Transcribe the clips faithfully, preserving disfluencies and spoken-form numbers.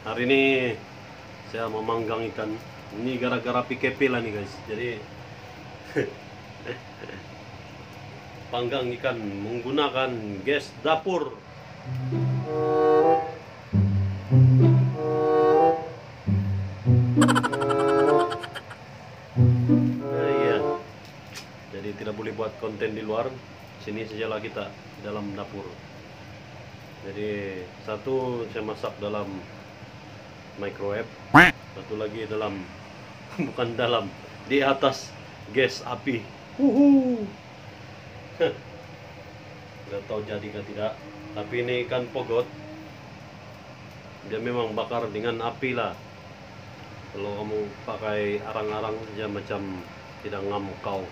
Hari ini saya memanggang ikan. Ini gara-gara P K P lah nih guys. Jadi panggang ikan menggunakan gas dapur. Nah, iya. Jadi tidak boleh buat konten di luar. Sini sajalah kita dalam dapur. Jadi satu saya masak dalam microwave, satu lagi dalam bukan dalam, di atas gas api. Uhu. Nggak tahu jadi kan tidak, tapi ini ikan pogot, dia memang bakar dengan api lah. Kalau kamu pakai arang-arang saja macam tidak ngamuk kau.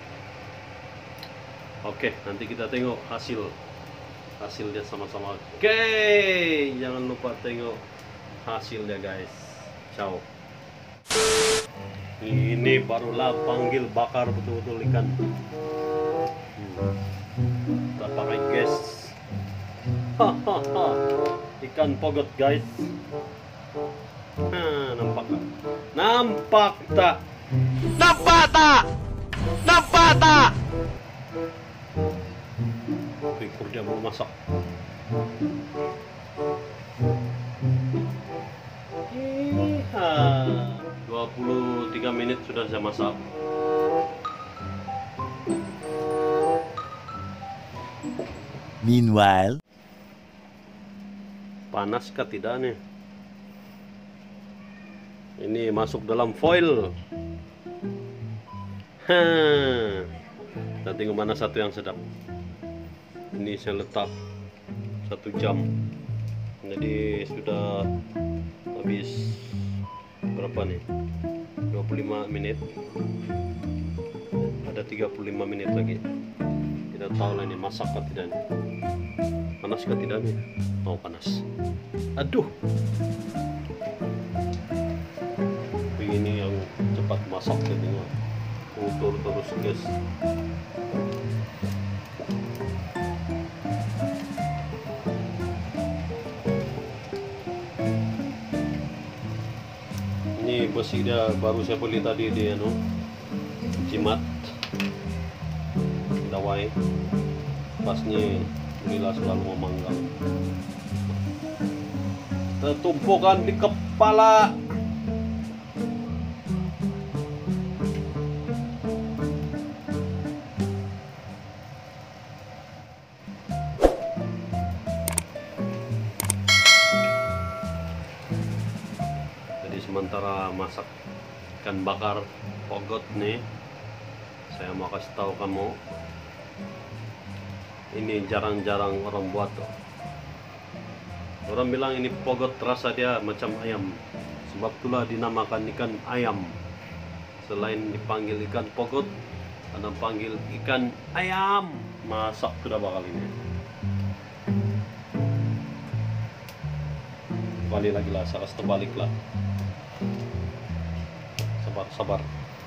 Oke, nanti kita tengok hasil hasilnya sama-sama. Oke, jangan lupa tengok hasilnya guys. Ciao. Ini barulah panggil bakar betul-betul ikan. Hmm. Kita pakai gas. Hahaha. Ikan pogot guys. Nah, nampak tak? Nampak tak? Nampak tak? Nampak tak? Pikir dia mau masak. Iya, dua puluh tiga menit sudah saya masak. Meanwhile, Panas kah tidak nih? Ini masuk dalam foil. Hah. Kita tengok mana satu yang sedap. Ini saya letak satu jam. Jadi sudah habis berapa nih? dua puluh lima menit. Ada tiga puluh lima menit lagi. Kita tahu lah ini masak kah tidak nih. Panas kah tidak nih? Oh panas. Aduh. Ini yang cepat masak jadinya. Utur terus guys. Ini besi dia baru saya beli tadi di anu Jimat Dawai. Pasnya belilah selalu memanggang. Tertumpukan di kepala. Sementara masak ikan bakar pogot nih, saya mau kasih tahu kamu, ini jarang-jarang orang buat tuh. Orang bilang ini pogot rasa dia macam ayam, sebab itulah dinamakan ikan ayam. Selain dipanggil ikan pogot, ada panggil ikan ayam. Masak sudah bakal ini. Balik lagi lah, saya kasih terbalik lah. Sabar, sabar.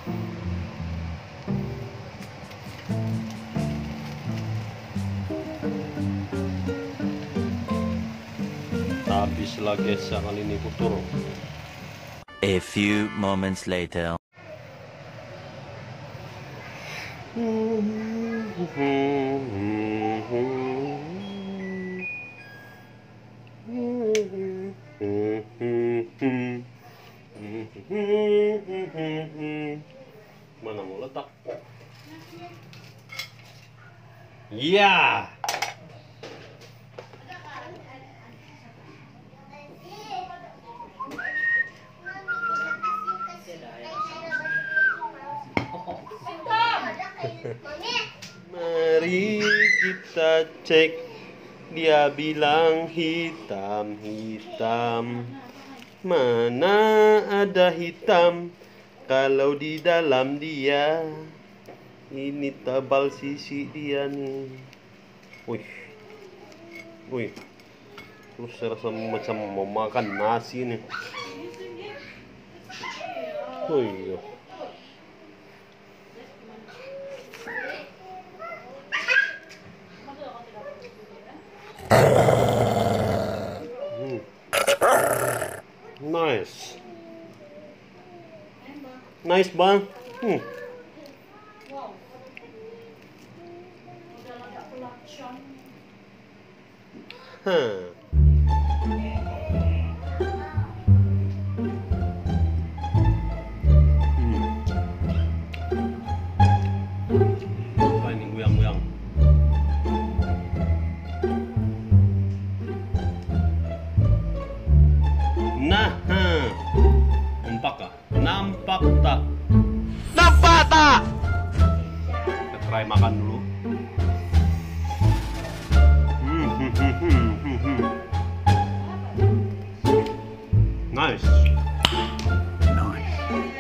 Habis lagi kali ini putur. A few moments later. Mana mau letak? Ya. Mari kita cek. Dia bilang hitam-hitam. Mana ada hitam kalau di dalam dia. Ini tebal sisi dia nih. Wih. Wih. Terus saya rasa macam mau makan nasi nih. Wih. nice bang. Hmm. Wow. Udah agak production. Huh. Hmm. Apa ini goyang-goyang? Nah, huh. Nampak kah? Nampak tak? Nampak tak? Kita try makan dulu. Hmm, hmm, hmm, hmm, hmm, hmm. Nice. Nice.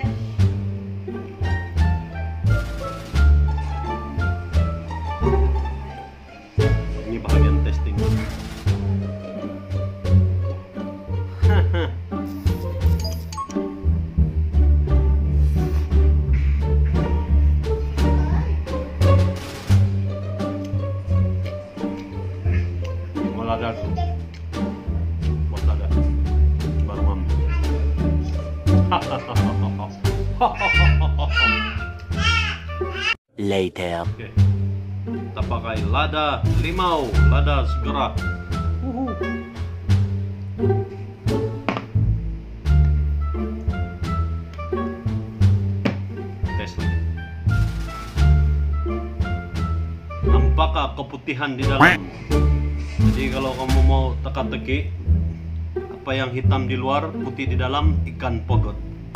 Ini bagian testing. Maladas. Maladas. Baru mam. Later. Oke. Kita pakai lada limau, lada segera. Uhu. Tes lagi. Nampakkah keputihan di dalam? Jadi kalau kamu mau teka-teki, apa yang hitam di luar, putih di dalam, ikan pogot.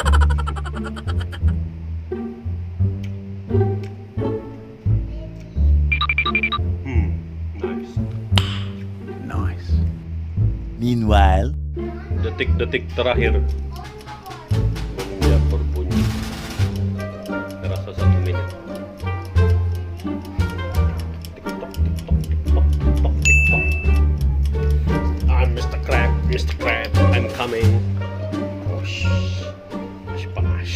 Hmm, nice. Nice. Meanwhile, Detik-detik terakhir menginjak berbunyi. Saya rasa satu menit. Tik-tok, tik-tok, tik-tok, tik-tok, tik-tok. I'm mister Crab, mister Crab, I'm coming. Osh, panas.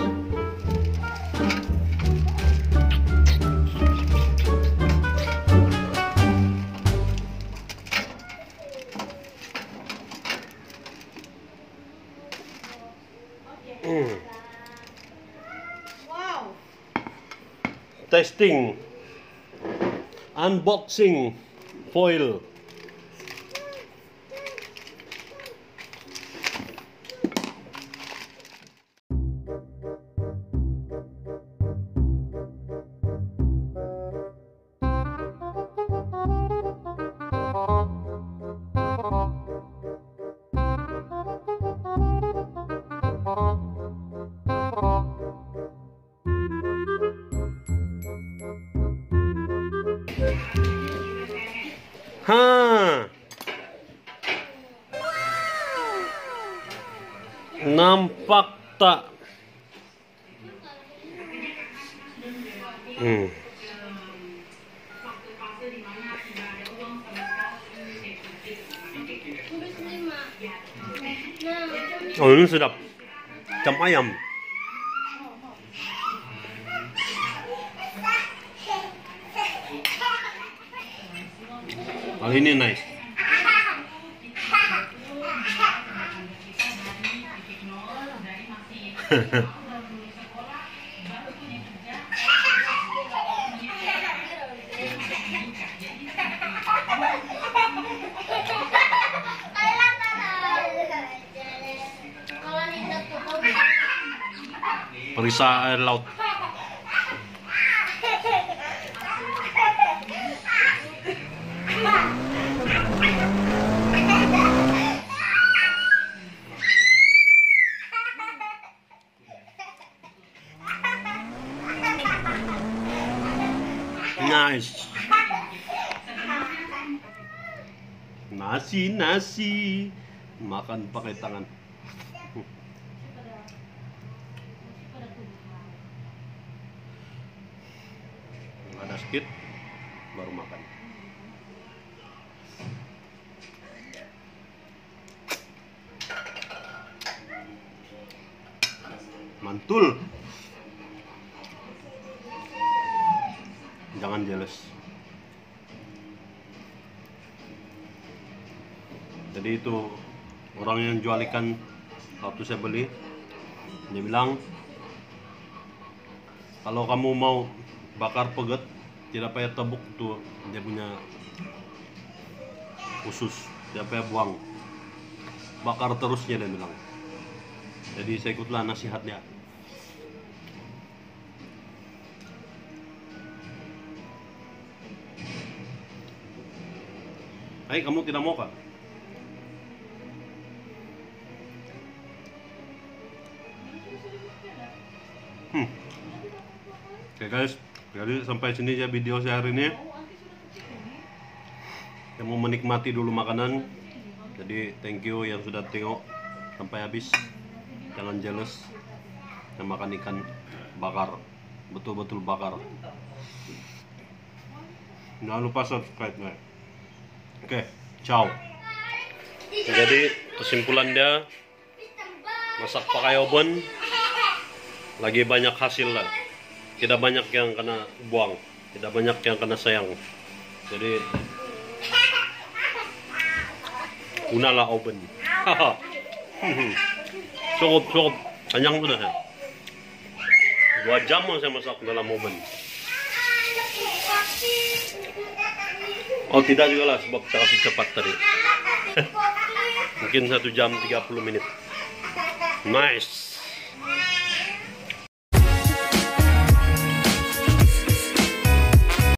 Hmm. Wow. Testing, unboxing, foil. Ha. Nampak tak? Hmm. Oh, ini sedap. Macam ayam. Kali ini nice. Perisa air laut. Nice. Nasi, nasi. Makan pakai tangan. Ada sedikit, baru makan. Mantul. Jangan jealous. Jadi itu orang yang jual ikan waktu saya beli, dia bilang Kalau kamu mau bakar peget, tidak payah tebuk tuh dia punya usus, tidak payah buang. Bakar terusnya dia bilang. Jadi saya ikutlah nasihatnya. Hai, kamu tidak mau kah? Hmm. Oke guys, jadi sampai sini ya video saya hari ini. Yang mau menikmati dulu makanan. Jadi thank you yang sudah tengok sampai habis. Jangan jealous yang makan ikan bakar, betul-betul bakar. Jangan lupa subscribe guys. Oke, ciao. Jadi kesimpulan dia, masak pakai oven lagi banyak hasil lah. Tidak banyak yang kena buang, tidak banyak yang kena sayang. Jadi gunalah oven. Cukup, cukup. Kenyang sudah saya. Dua jam saya masak dalam oven. Oh tidak juga lah, sebab saya kasih cepat tadi. Mungkin satu jam tiga puluh menit. Nice.